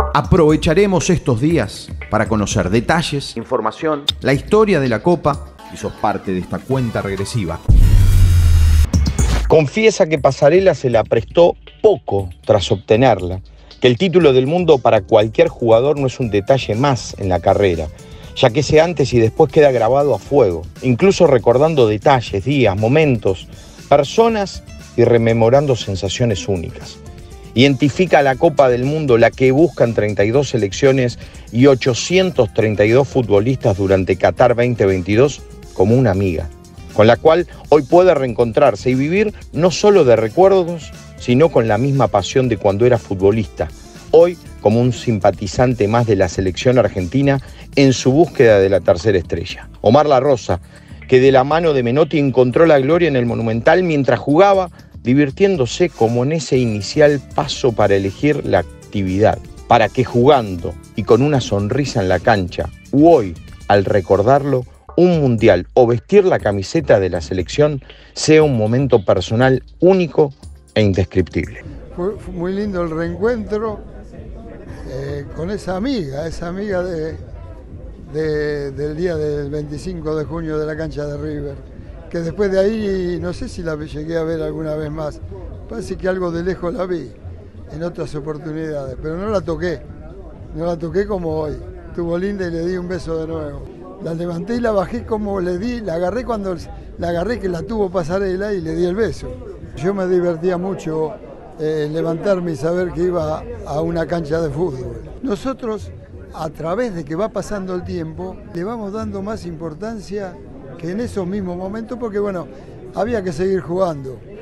Aprovecharemos estos días para conocer detalles, información, la historia de la Copa y sos parte de esta cuenta regresiva. Confiesa que Pasarela se la prestó poco tras obtenerla, que el título del mundo para cualquier jugador no es un detalle más en la carrera, ya que ese antes y después queda grabado a fuego, incluso recordando detalles, días, momentos, personas y rememorando sensaciones únicas. Identifica la Copa del Mundo, la que buscan 32 selecciones y 832 futbolistas durante Qatar 2022, como una amiga, con la cual hoy puede reencontrarse y vivir no solo de recuerdos, sino con la misma pasión de cuando era futbolista, hoy como un simpatizante más de la selección argentina en su búsqueda de la tercera estrella. Omar La Rosa, que de la mano de Menotti encontró la gloria en el Monumental mientras jugaba, divirtiéndose como en ese inicial paso para elegir la actividad, para que jugando y con una sonrisa en la cancha, u hoy, al recordarlo, un mundial o vestir la camiseta de la selección sea un momento personal único e indescriptible. Fue muy lindo el reencuentro con esa amiga del día del 25 de junio de la cancha de River, que después de ahí no sé si la llegué a ver alguna vez más. Parece que algo de lejos la vi en otras oportunidades, pero no la toqué como hoy. Estuvo linda y le di un beso de nuevo. La levanté y la bajé como le di, la agarré cuando la agarré que la tuvo Pasarela y le di el beso. Yo me divertía mucho levantarme y saber que iba a una cancha de fútbol. Nosotros, a través de que va pasando el tiempo, le vamos dando más importancia que en esos mismos momentos, porque bueno, había que seguir jugando.